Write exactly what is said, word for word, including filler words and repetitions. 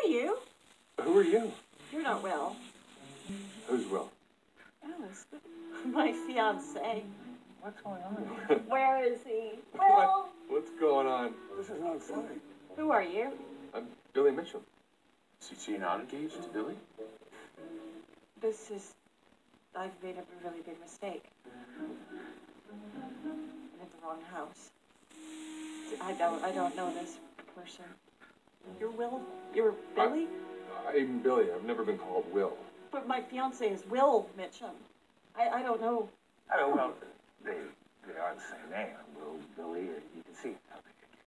you. Who are you? You're not Will. Who's Will? Alice, my fiance. What's going on? Where is he? What? Will. What's going on? This is not funny. Who are you? I'm Billy Mitchell. Is she not engaged to Billy? This is... I've made a really big mistake. I'm in the wrong house. I don't, I don't know this person. You're Will? You're Billy? I, I'm Billy. I've never been called Will. But my fiance is Will Mitchum. I, I don't know. I don't know. They, they are the same name. Will, Billy,